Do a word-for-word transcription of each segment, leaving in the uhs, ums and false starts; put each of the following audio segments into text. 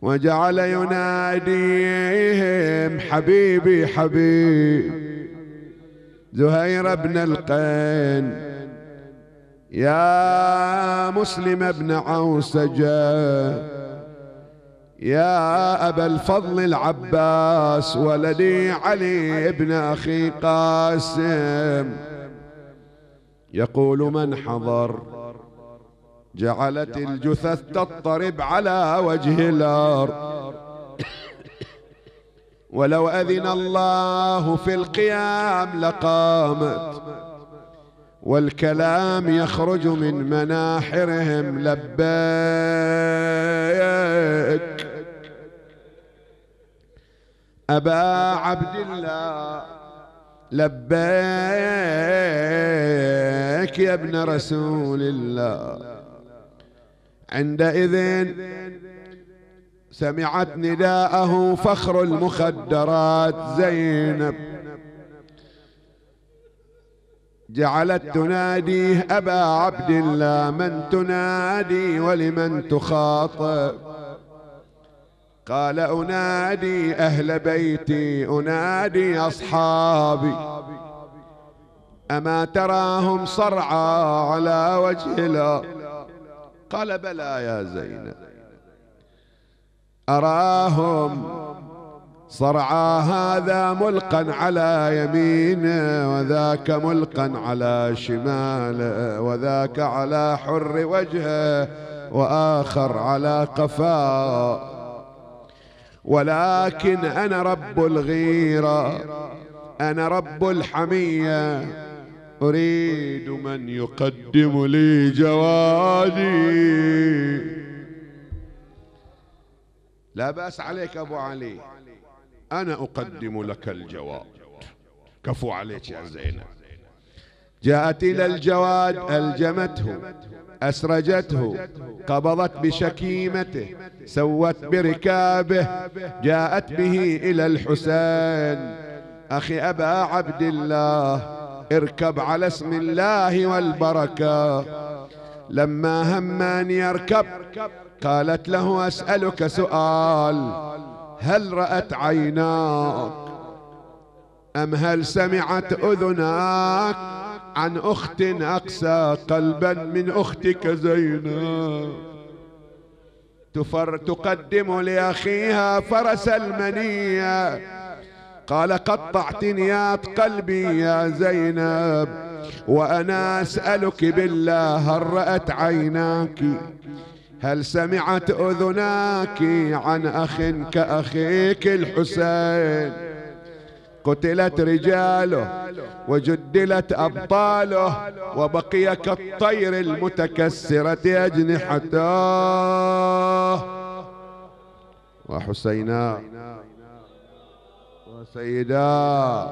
وجعل يناديهم حبيبي حبيب زهير بن القين، يا مسلم بن عوسجة، يا أبا الفضل العباس ولدي علي بن أخي قاسم. يقول من حضر جعلت الجثث تضطرب على وجه الأرض، ولو أذن الله في القيام لقامت، والكلام يخرج من مناحرهم لبيك أبا عبد الله، لبيك يا ابن رسول الله. عندئذ سمعت نداءه فخر المخدرات زينب، جعلت تناديه أبا عبد الله، من تنادي ولمن تخاطب؟ قال أنادي أهل بيتي، أنادي أصحابي، أما تراهم صرعى على وجه الأرض؟ قال بلى يا زينب، أراهم صرعى، هذا ملقا على يمينه وذاك ملقا على شماله، وذاك على حر وجهه وآخر على قفاه، ولكن أنا رب الغيرة، أنا رب الحمية، أريد من يقدم لي جوادي. لا بأس عليك أبو علي، أنا أقدم لك الجواد. كفو عليك يا زينب. جاءت إلى الجواد، ألجمته، أسرجته، قبضت بشكيمته، سوت بركابه، جاءت به إلى الحسين. أخي أبا عبد الله، اركب على اسم الله والبركة. لما هم أن يركب قالت له أسألك سؤال، هل رأت عيناك أم هل سمعت أذناك عن أخت أقسى قلبا من أختك زينب تفر تقدم لأخيها فرس المنية؟ قال قطعت نيات قلبي يا زينب، وأنا أسألك بالله، هل رأت عيناك، هل سمعت أذناك عن أخ كأخيك الحسين؟ قتلت رجاله وجدلت أبطاله، وبقي كالطير المتكسرة أجنحته. وحسينا وسيدا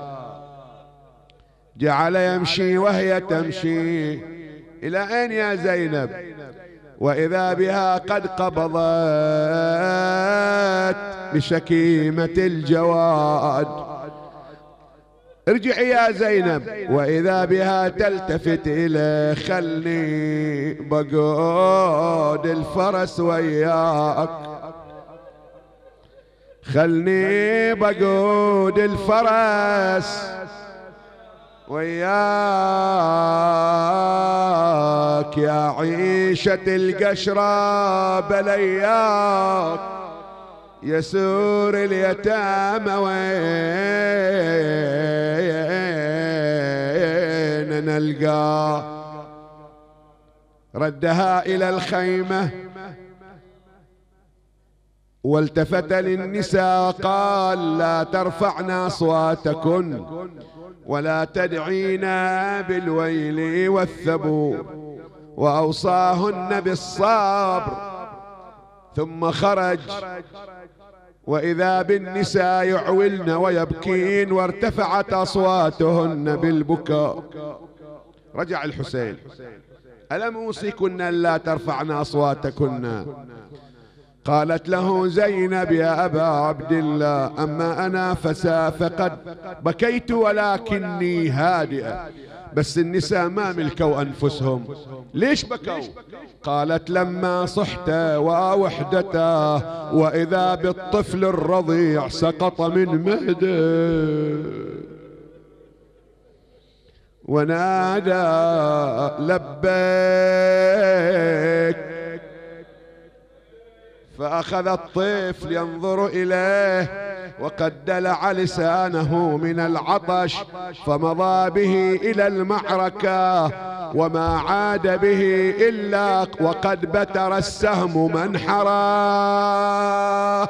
جعل يمشي وهي تمشي. إلى أين يا زينب؟ وإذا بها قد قبضت بشكيمة الجواد. ارجعي يا زينب. وإذا بها تلتفت إليه، خلني بقود الفرس وياك، خلني بقود الفرس وياك، يا عيشة القشرة بلياك، يسور اليتامى وين نلقاه؟ ردها إلى الخيمة والتفت للنساء وقال لا ترفعن أصواتكن ولا تدعينا بالويل والثبور، وأوصاهن بالصبر. ثم خرج وإذا بالنساء يعولن ويبكين، وارتفعت أصواتهن بالبكاء. رجع الحسين: ألم أوصيكن ألا ترفعن أصواتكن؟ قالت له زينب: يا أبا عبد الله، أما أنا فقد بكيت ولكني هادئة، بس النساء ما ملكوا أنفسهم. ليش بكوا؟ قالت لما صحت ووحدته وإذا بالطفل الرضيع سقط من مهده ونادى لبيك، فأخذ الطفل ينظر إليه وقد دلع لسانه من العطش، فمضى به إلى المعركة وما عاد به إلا وقد بتر السهم منحرا.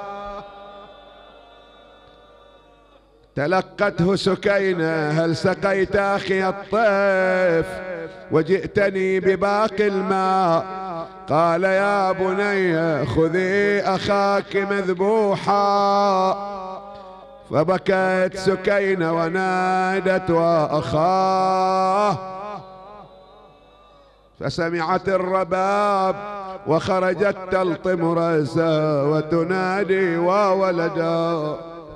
تلقته سكينة هل سقيت أخي الطيف وجئتني بباقي الماء؟ قال يا بني خذي أخاك مذبوحا. فبكت سكينة ونادت وأخاه، فسمعت الرباب وخرجت تلطم رأسه وتنادي وولدا.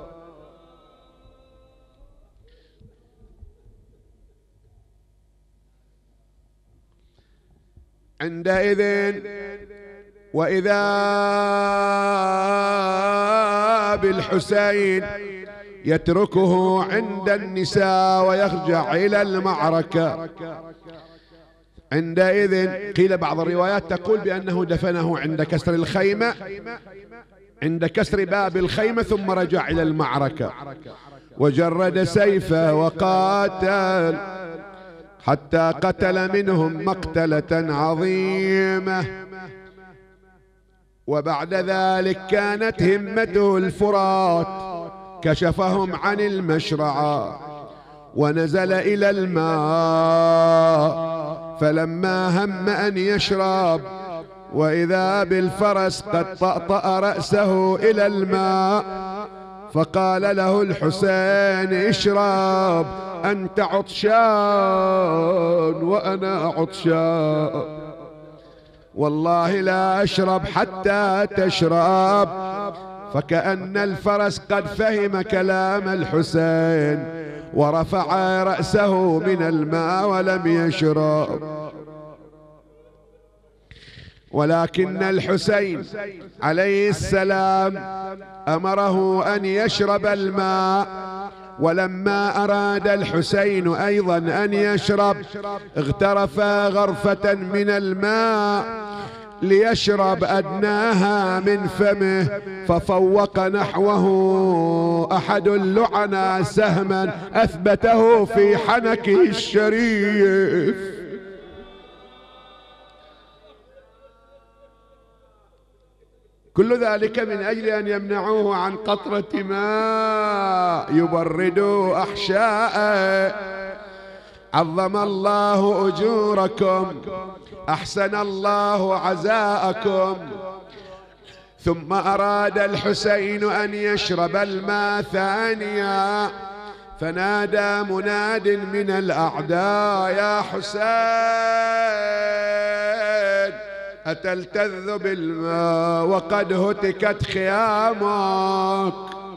عندئذ وإذا بالحسين يتركه عند النساء ويرجع إلى المعركة. عندئذ قيل بعض الروايات تقول بأنه دفنه عند كسر الخيمة، عند كسر باب الخيمة، ثم رجع إلى المعركة وجرد سيفه وقاتل حتى قتل منهم مقتلة عظيمة. وبعد ذلك كانت همته الفرات، كشفهم عن المشرعة ونزل إلى الماء، فلما هم أن يشرب وإذا بالفرس قد طأطأ رأسه إلى الماء، فقال له الحسين اشرب أنت عطشان وأنا عطشان، والله لا أشرب حتى تشرب. فكأن الفرس قد فهم كلام الحسين ورفع رأسه من الماء ولم يشرب. ولكن الحسين عليه السلام أمره أن يشرب الماء، ولما أراد الحسين أيضا أن يشرب اغترف غرفة من الماء ليشرب أدناها من فمه، ففوق نحوه أحد اللعنى سهما أثبته في حنكه الشريف. كل ذلك من أجل أن يمنعوه عن قطرة ماء يبرد أحشاءه. عظم الله أجوركم، أحسن الله عزاءكم. ثم أراد الحسين أن يشرب الماء ثانيا، فنادى مناد من الأعداء يا حسين أتلتذ بالماء وقد هتكت خيامك؟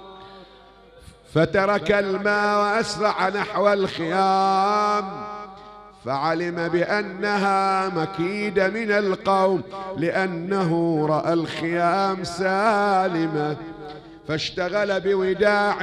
فترك الماء وأسرع نحو الخيام، فعلم بأنها مكيدة من القوم لأنه رأى الخيام سالمة، فاشتغل بوداع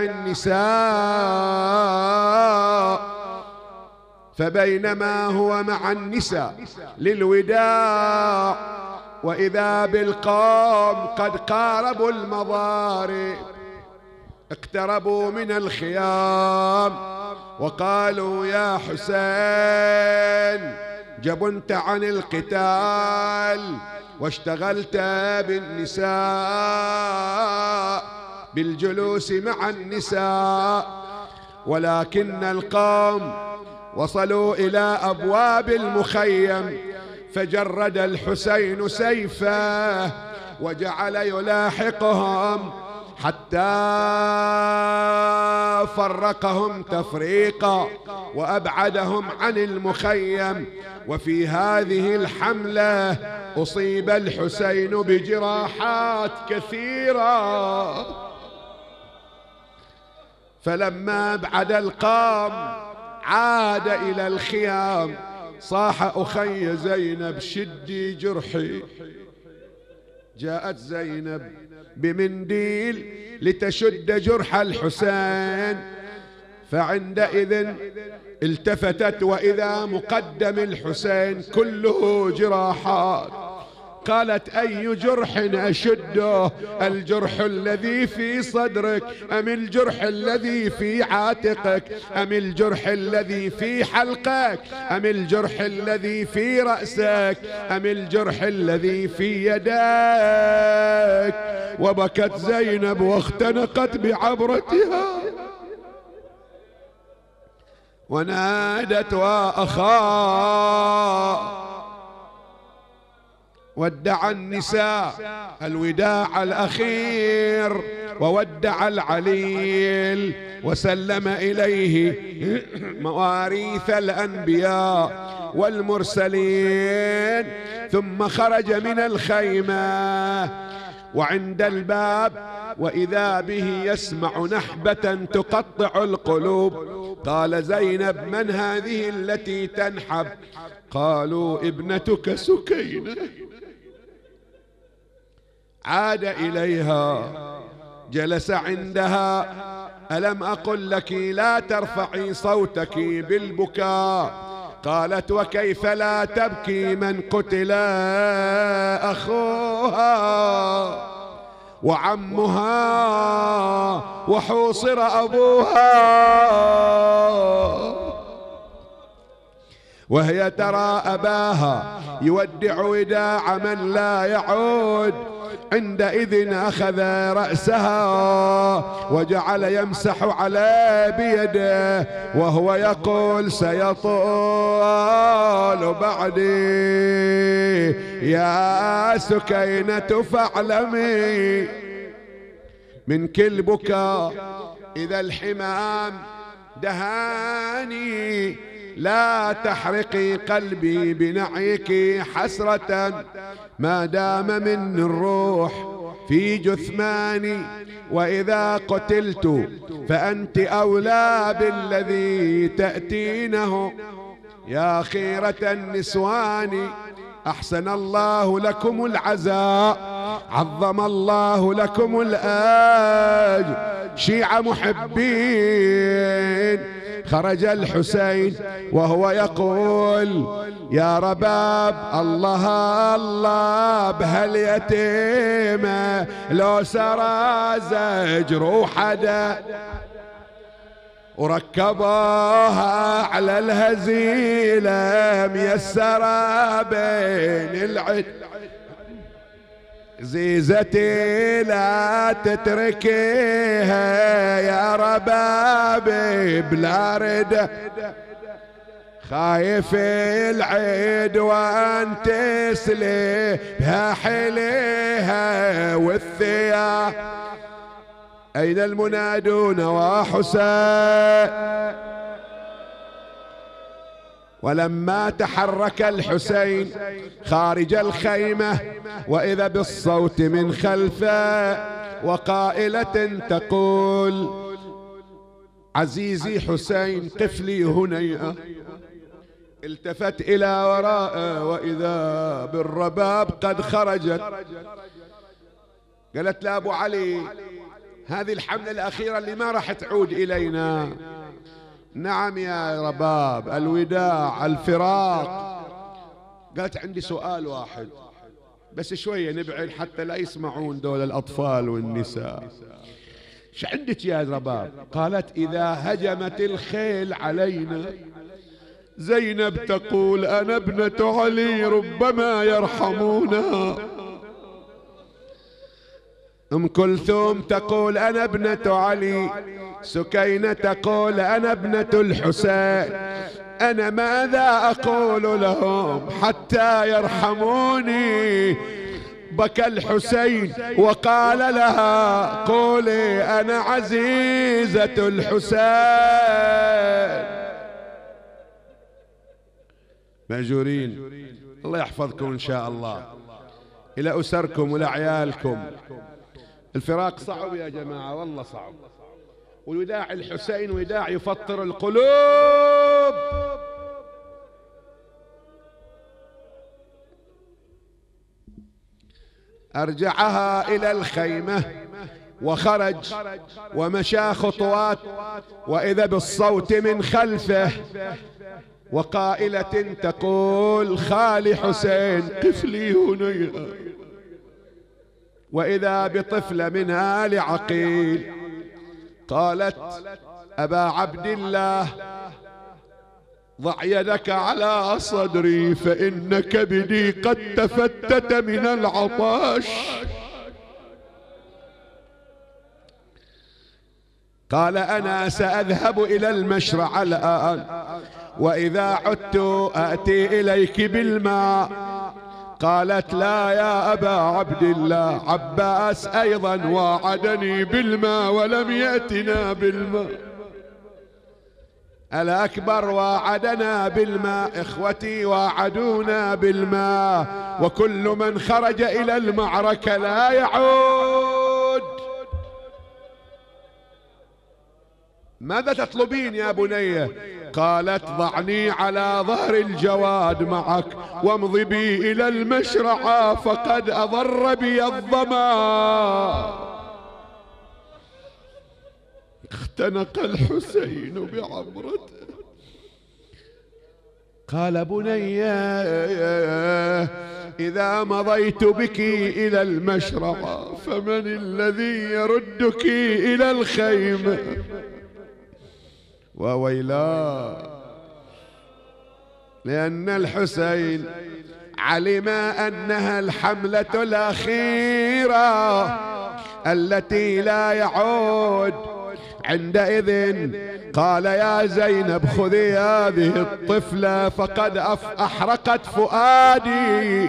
النساء. فبينما هو مع النساء للوداع وإذا بالقوم قد قاربوا المضارب، اقتربوا من الخيام وقالوا يا حسين جبنت عن القتال واشتغلت بالنساء بالجلوس مع النساء. ولكن القوم وصلوا إلى أبواب المخيم، فجرد الحسين سيفه وجعل يلاحقهم حتى فرقهم تفريقا وأبعدهم عن المخيم. وفي هذه الحملة أصيب الحسين بجراحات كثيرة. فلما أبعد القوم عاد إلى الخيام صاح أخي زينب شدي جرحي. جاءت زينب بمنديل لتشد جرح الحسين، فعندئذ التفتت وإذا مقدم الحسين كله جراحات. قالت أي جرح أشده؟ الجرح الذي في صدرك أم الجرح الذي في عاتقك أم الجرح الذي في حلقك أم الجرح الذي في رأسك أم الجرح الذي في يدك؟ وبكت زينب واختنقت بعبرتها ونادت وأخاه. ودع النساء الوداع الأخير وودع العليل وسلم إليه مواريث الأنبياء والمرسلين، ثم خرج من الخيمة وعند الباب وإذا به يسمع نحبة تقطع القلوب. قال زينب من هذه التي تنحب؟ قالوا ابنتك سكينة. عاد إليها جلس عندها. ألم أقل لك لا ترفعي صوتك بالبكاء؟ قالت وكيف لا تبكي من قتل أخوها وعمها وحوصر أبوها وهي ترى أباها يودع وداع من لا يعود. عندئذ أخذ رأسها وجعل يمسح على بيده وهو يقول سيطول بعدي يا سكينة فاعلمي. من كل بكاء إذا الحمام دهاني لا تحرقي قلبي بنعيك حسرة ما دام من الروح في جثماني، وإذا قتلت فأنت أولى بالذي تأتينه يا خيرة النسوان. أحسن الله لكم العزاء، عظم الله لكم الأجر. شيعة محبين. خرج الحسين وهو يقول يا رباب الله الله بهاليتيمة لو سرى زجر حدا وركبوها على الهزيلة ميسرة بين العد. زيزتي لا تتركيها يا ربابي بلا ردة، خايف العيد وان تسلي بها حليها والثياب. أين المنادون وحسين؟ ولما تحرك الحسين خارج الخيمة وإذا بالصوت من خلفه وقائلة تقول عزيزي حسين قف لي هنيئة. التفت إلى وراءه وإذا بالرباب قد خرجت. قالت لا أبو علي هذه الحملة الأخيرة اللي ما راح تعود إلينا. نعم يا رباب الوداع الفراق. قالت عندي سؤال واحد بس شوية نبعد حتى لا يسمعون دول الأطفال والنساء. شو عندك يا رباب؟ قالت إذا هجمت الخيل علينا زينب تقول أنا ابنة علي ربما يرحمونا. أم كلثوم تقول أنا ابنة علي. سكينة تقول أنا ابنة الحسين. أنا ماذا أقول لهم حتى يرحموني؟ بكى الحسين وقال لها قولي أنا عزيزة الحسين. مأجورين الله يحفظكم إن شاء الله إلى أسركم ولعيالكم. الفراق صعب يا جماعة والله صعب. ووداع الحسين وداع يفطر القلوب. أرجعها إلى الخيمة وخرج ومشى خطوات، وإذا بالصوت من خلفه وقائلة تقول: خالي حسين قف لي هنا. وإذا بطفلة من آل عقيل قالت: أبا عبد الله ضع يدك على صدري فإن كبدي قد تفتت من العطش. قال: أنا سأذهب إلى المشرع الآن، وإذا عدت آتي إليك بالماء. قالت: لا يا أبا عبد الله، عباس أيضا وعدني بالماء ولم يأتنا بالماء. الأكبر وعدنا بالماء، إخوتي وعدونا بالماء، وكل من خرج إلى المعركة لا يعود. ماذا تطلبين يا بنية؟ قالت: ضعني على ظهر الجواد معك وامضي بي إلى المشرعة فقد أضر بي الظما. اختنق الحسين بعبرته. قال: بنية إذا مضيت بك إلى المشرعة فمن الذي يردك إلى الخيمة؟ وويلا، لأن الحسين علم أنها الحملة الأخيرة التي لا يعود. عندئذ قال: يا زينب خذي هذه الطفلة فقد أحرقت فؤادي.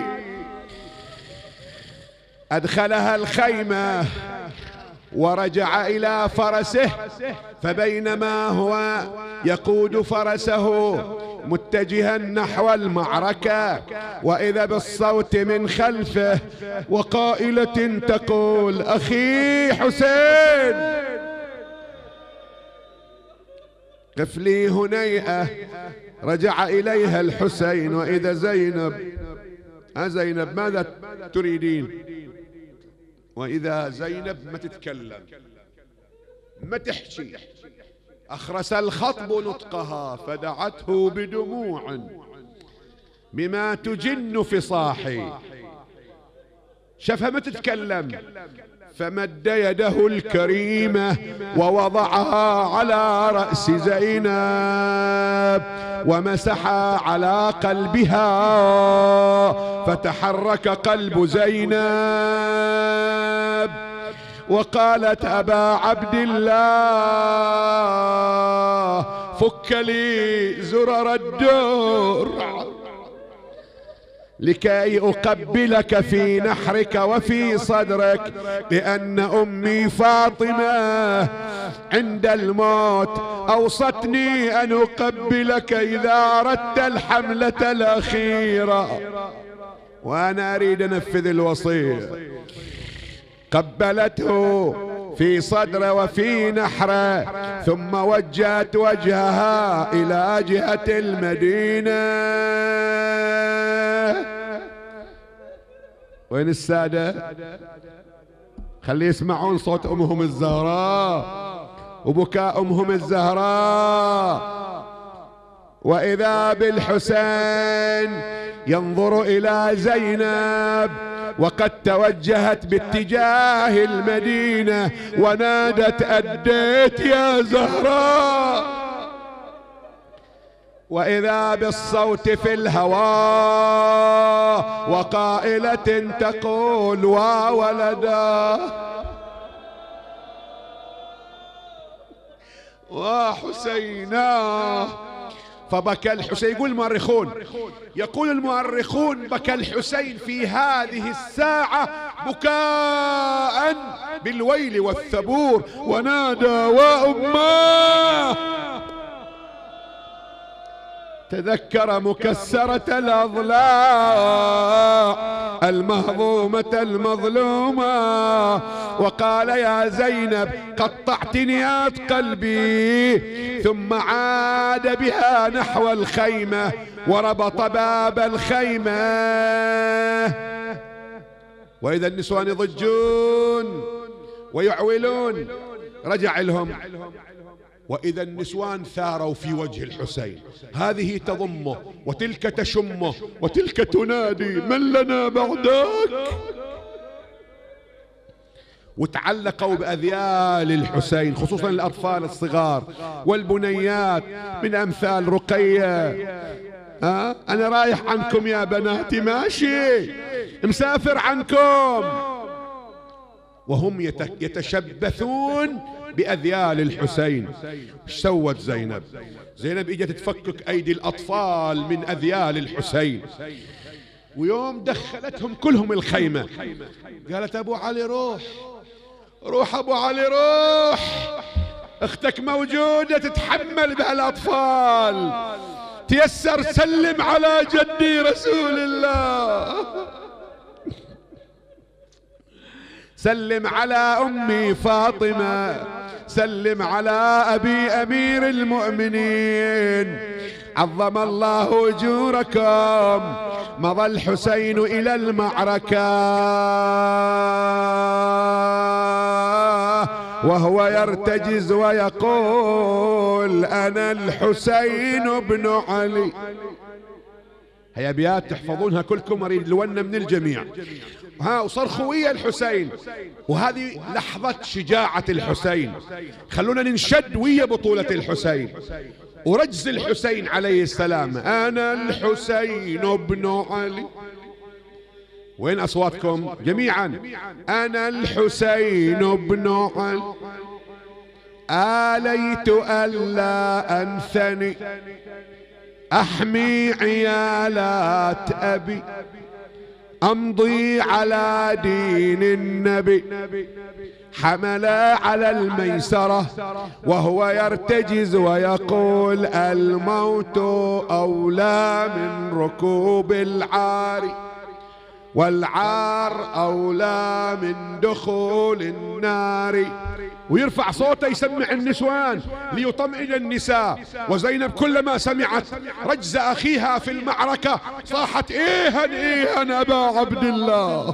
أدخلها الخيمة ورجع إلى فرسه، فبينما هو يقود فرسه متجها نحو المعركة وإذا بالصوت من خلفه وقائلة تقول: أخي حسين قف لي هنيئة. رجع إليها الحسين وإذا زينب: أزينب ماذا تريدين؟ وإذا زينب ما تتكلم ما تحكي، أخرس الخطب نطقها فدعته بدموع بما تجن فصاحي. شافها ما تتكلم فمد يده الكريمة ووضعها على رأس زينب ومسح على قلبها فتحرك قلب زينب وقالت: أبا عبد الله فك لي زرر الدر لكي أقبلك في نحرك وفي صدرك، لأن أمي فاطمة عند الموت أوصتني أن أقبلك إذا أردت الحملة الأخيرة، وأنا أريد أنفذ الوصية. قبلته في صدره وفي نحره ثم وجهت وجهها إلى جهة المدينة. وين السادة؟ خلي يسمعون صوت أمهم الزهراء وبكاء أمهم الزهراء. وإذا بالحسين ينظر إلى زينب وقد توجهت باتجاه المدينة ونادت: أديت يا زهراء. وإذا بالصوت في الهواء وقائلة تقول: وولدا وحسينا. فبكى الحسين. يقول المؤرخون يقول المؤرخون بكى الحسين في هذه الساعة بكاء بالويل والثبور ونادى: وأماه. تذكر مكسرة الأضلاع المهضومة المظلومة وقال يا زينب قطعت نيات قلبي، ثم عاد بها نحو الخيمة وربط باب الخيمة. وإذا النسوان يضجون ويعولون، رجع لهم وإذا النسوان ثاروا في وجه الحسين، هذه تضمه وتلك تشمه وتلك تنادي من لنا بعدك، وتعلقوا بأذيال الحسين، خصوصا الأطفال الصغار والبنيات من أمثال رقية. أه؟ أنا رايح عنكم يا بناتي، ماشي مسافر عنكم، وهم يتشبثون بأذيال الحسين. ايش سوت زينب؟ زينب اجت تفكك ايدي الاطفال من اذيال الحسين، ويوم دخلتهم كلهم الخيمة قالت ابو علي روح روح ابو علي روح، اختك موجودة تتحمل بهالاطفال، تيسر سلم على جدي رسول الله، سلم على أمي فاطمة، سلم على أبي أمير المؤمنين، عظم الله أجوركم. مضى الحسين إلى المعركة وهو يرتجز ويقول أنا الحسين بن علي. هي أبيات تحفظونها كلكم، أريد لونة من الجميع. ها وصرخوا ويا الحسين، وهذه لحظة شجاعة الحسين، خلونا ننشد ويا بطولة الحسين ورجز الحسين عليه السلام. أنا الحسين بن علي، وين أصواتكم جميعا؟ أنا الحسين بن علي، آليت ألا أنثني أحمي عيالات أبي، أمضي على دين النبي. حمل على الميسرة وهو يرتجز ويقول الموت أولى من ركوب العار، والعار أولى من دخول النار. ويرفع صوته يسمع النسوان ليطمئن النساء. وزينب كلما سمعت رجز أخيها في المعركة صاحت إيها إيها أبا عبد الله.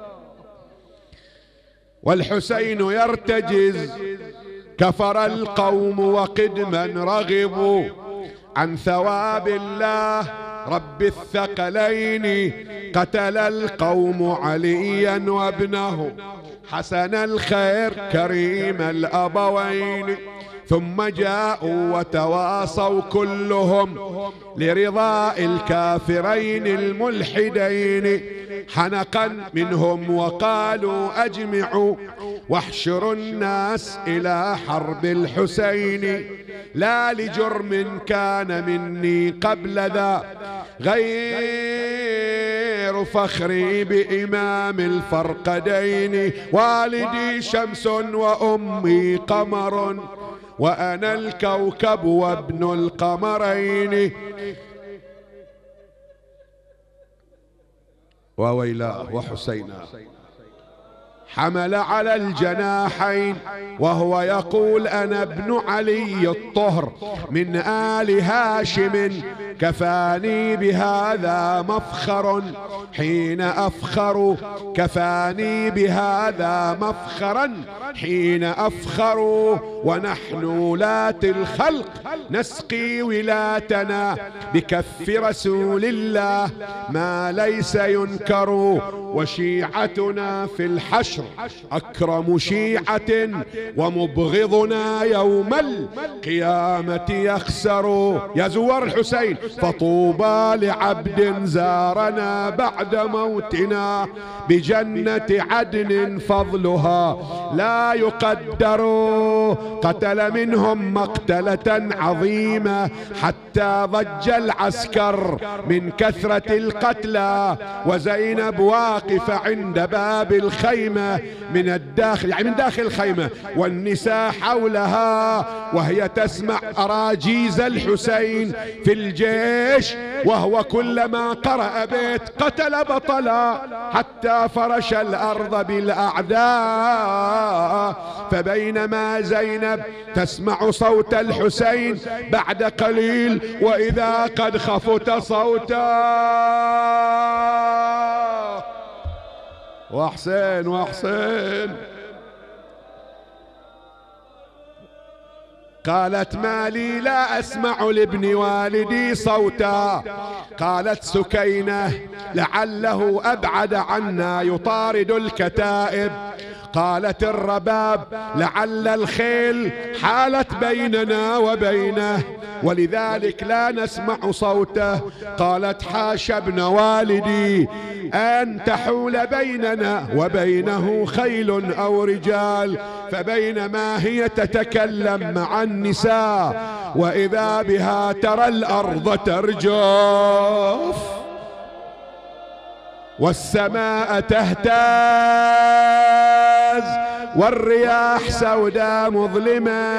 والحسين يرتجز كفر القوم وقدما رغبوا عن ثواب الله رب الثقلين، قتل القوم عليا وابنه حسن الخير كريم الأبوين، ثم جاءوا وتواصوا كلهم لرضاء الكافرين الملحدين، حنقا منهم وقالوا أجمعوا واحشروا الناس إلى حرب الحسين، لا لجرم كان مني قبل ذا غير فخري بإمام الفرقدين، والدي شمس وأمي قمر وأنا الكوكب وابن القمرين. وويلاه وحسينا حمل على الجناحين وهو يقول أنا ابن علي الطهر من آل هاشم، كفاني بهذا مفخر حين أفخر، كفاني بهذا مفخرا حين أفخر، ونحن ولاة الخلق نسقي ولاتنا بكف رسول الله ما ليس ينكر، وشيعتنا في الحشر أكرم شيعة ومبغضنا يوم القيامة يخسر. يا زوار الحسين فطوبى لعبد زارنا بعد موتنا بجنة عدن فضلها لا يقدر، قتل منهم مقتلة عظيمة حتى ضج العسكر من كثرة القتلى، وزينب واقفة عند باب الخيمة من الداخل، يعني من داخل الخيمة، والنساء حولها وهي تسمع أراجيز الحسين في الجيش، وهو كلما قرأ بيت قتل بطلا حتى فرش الأرض بالأعداء. فبينما زينب تسمع صوت الحسين بعد قليل وإذا قد خفت صوتا وحسين وحسين، قالت ما لي لا أسمع لابن والدي صوتا. قالت سكينة لعله أبعد عنا يطارد الكتائب. قالت الرباب لعل الخيل حالت بيننا وبينه ولذلك لا نسمع صوته. قالت حاش ابن والدي أن تحول بيننا وبينه خيل أو رجال. فبينما هي تتكلم مع النساء وإذا بها ترى الأرض ترجف والسماء تهتز والرياح سوداء مظلمة،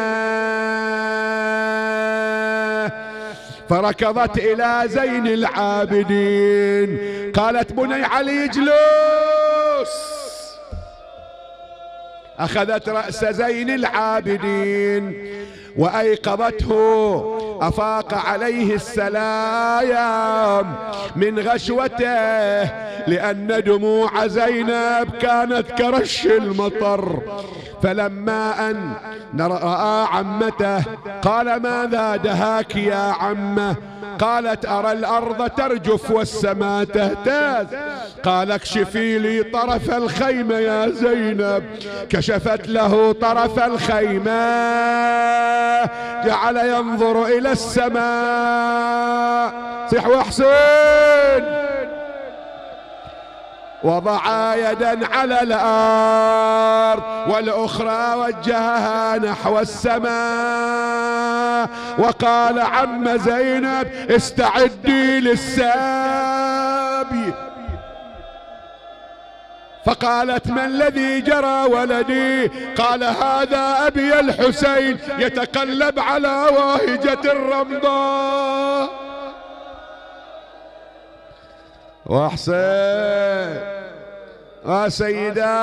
فركضت إلى زين العابدين. قالت بني علي جلوس. أخذت رأس زين العابدين وأيقظته. أفاق عليه السلام من غشوته لأن دموع زينب كانت كرش المطر. فلما أن رأى عمته قال ماذا دهاك يا عمه؟ قالت أرى الأرض ترجف والسماء تهتز. قال اكشفي لي طرف الخيمة يا زينب. كشفت له طرف الخيمة جعل ينظر إلى السماء. صح وحسين. وضع يدا على الأرض والأخرى وجهها نحو السماء وقال عم زينب استعدي للسابي. فقالت ما الذي جرى ولدي؟ قال هذا أبي الحسين يتقلب على واهجة الرمضاء. وحسين وسيدا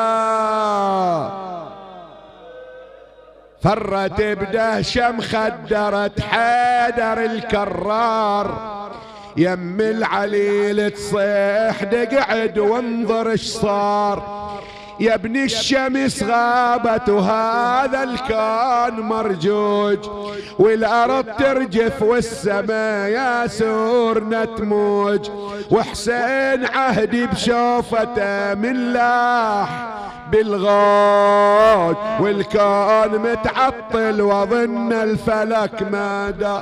فرت بدهشة مخدرت حيدر الكرار. يم العليل تصيح دقعد وانظر اش صار. يا ابن الشمس غابت وهذا الكون مرجوج والأرض ترجف والسماء يا سورنا تموج. وحسين عهدي بشوفته من لاح بالغوج والكون متعطل وظن الفلك ما دا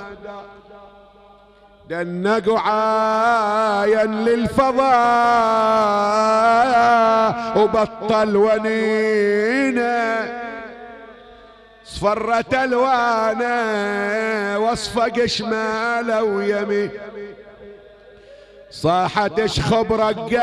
دنق عاين للفضاء وبطل ونينه. صفرت الوانه واصفق شماله ويمين. صاحت اشخب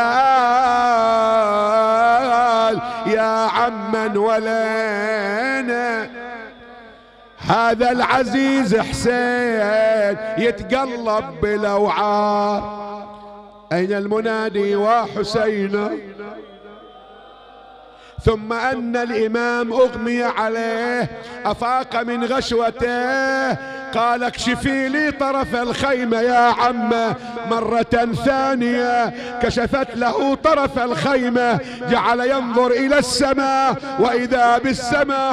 رجال يا عمن ولينا. هذا العزيز حسين يتقلب بالأوعار. أين المنادي وحسين؟ ثم أن الإمام أغمي عليه أفاق من غشوته. قال اكشفي لي طرف الخيمة يا عمه. مرة ثانية كشفت له طرف الخيمة جعل ينظر إلى السماء وإذا بالسماء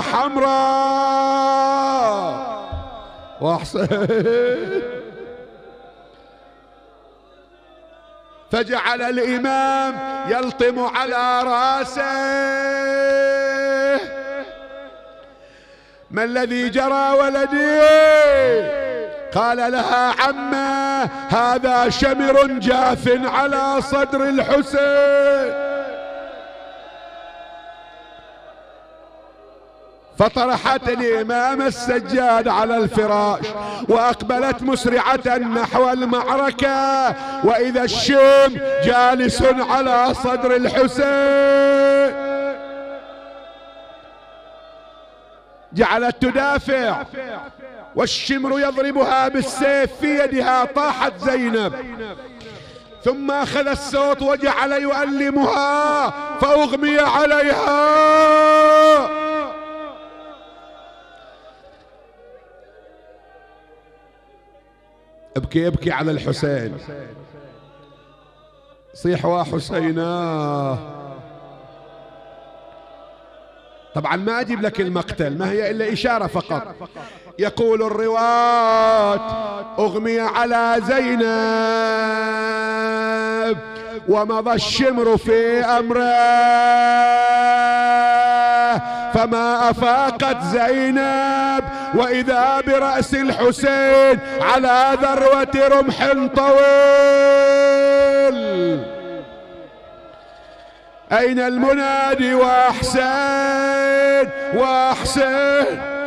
حمراء. وحسين فجعل الإمام يلطم على راسه. ما الذي جرى ولدي؟ قال لها عمه هذا شمر جاف على صدر الحسين. فطرحت الإمام السجاد على الفراش وأقبلت مسرعة نحو المعركة، وإذا الشم جالس على صدر الحسين. جعلت تدافع والشمر يضربها بالسيف في يدها. طاحت زينب ثم أخذ الصوت وجعل يؤلمها فأغمي عليها. ابكي ابكي على الحسين، صيح وحسينا. طبعا ما أجيب لك المقتل، ما هي إلا إشارة فقط. يقول الرواة: أغمي على زينب ومضى الشمر في أمره، فما أفاقت زينب وإذا برأس الحسين على ذروة رمح طويل. أين المنادي وحسين وحسين؟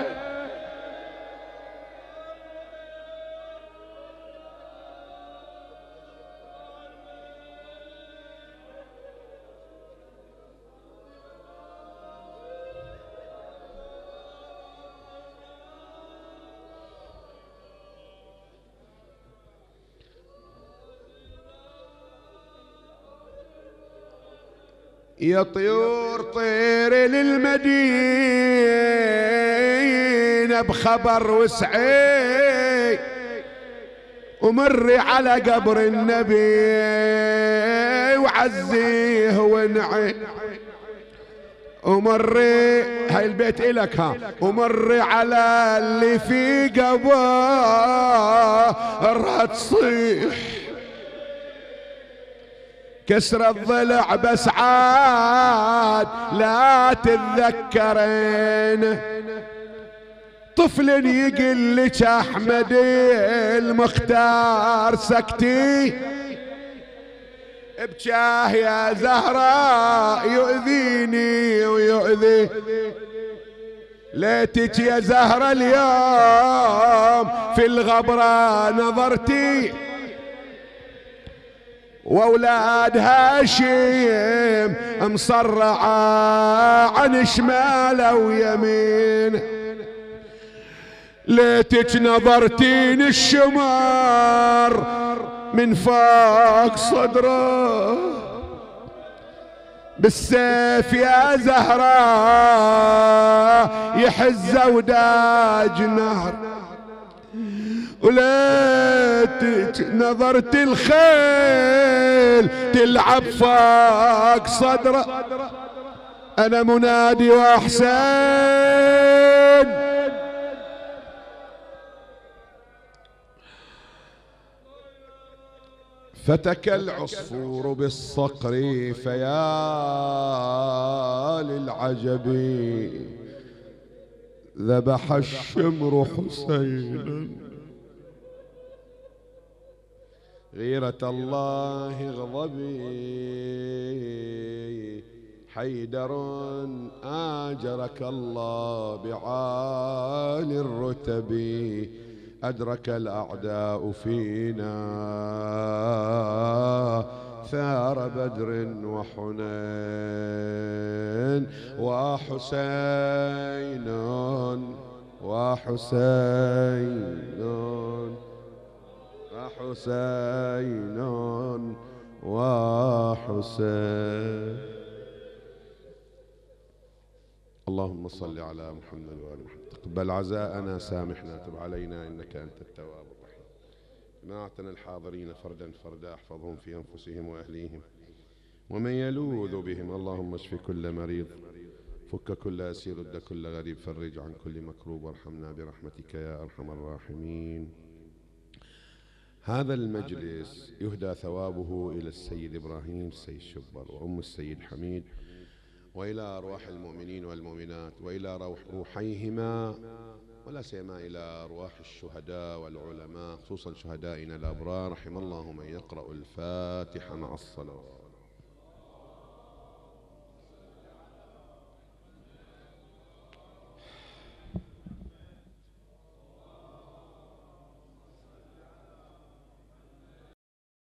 يا طيور طير للمدينة بخبر وسعي، ومري على قبر النبي وعزيه ونعي، ومري هاي البيت إلك ها، ومري على اللي في قبره تصيح كسر الضلع بس عاد لا تتذكرين. طفل يقل لك أحمد المختار سكتي، بجاه يا زهراء يؤذيني ويؤذي. ليتك يا زهرة اليوم في الغبرة نظرتي، واولاد هاشم مصرعة عن شمال ويمين. ليتك نظرتين الشمار من فوق صدره بالسيف يا زهراء يحز وداج نهر. وليتك نظرت الخيل تلعب فوق صدره. انا منادي وحسين. فتك العصفور بالصقر فيا للعجب، ذبح الشمر حسينا. غيرة الله غضبي حيدر آجرك الله بعالي الرتب. أدرك الأعداء فينا ثار بدر وحنين. وحسين وحسين وحسين وحسين. اللهم صل على محمد وآل محمد. تقبل عزاءنا، سامحنا، تب علينا إنك أنت التواب الرحيم. جماعتنا الحاضرين فردا فردا احفظهم في أنفسهم وأهليهم ومن يلوذ بهم. اللهم اشف كل مريض، فك كل أسير، رد كل غريب، فرج عن كل مكروب، وارحمنا برحمتك يا أرحم الراحمين. هذا المجلس يهدى ثوابه إلى السيد إبراهيم السيد شبر وأم السيد حميد، وإلى أرواح المؤمنين والمؤمنات، وإلى روحيهما، ولا سيما إلى أرواح الشهداء والعلماء، خصوصا شهدائنا الأبرار. رحم الله من يقرأ الفاتحة مع الصلوات.